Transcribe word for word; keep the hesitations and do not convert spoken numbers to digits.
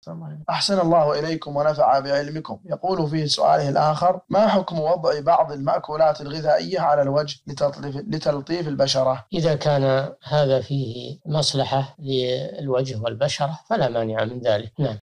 أحسن الله إليكم ونفع بعلمكم. يقول في سؤاله الآخر: ما حكم وضع بعض المأكولات الغذائية على الوجه لتلطيف, لتلطيف البشرة؟ إذا كان هذا فيه مصلحة للوجه والبشرة فلا مانع من ذلك. نعم.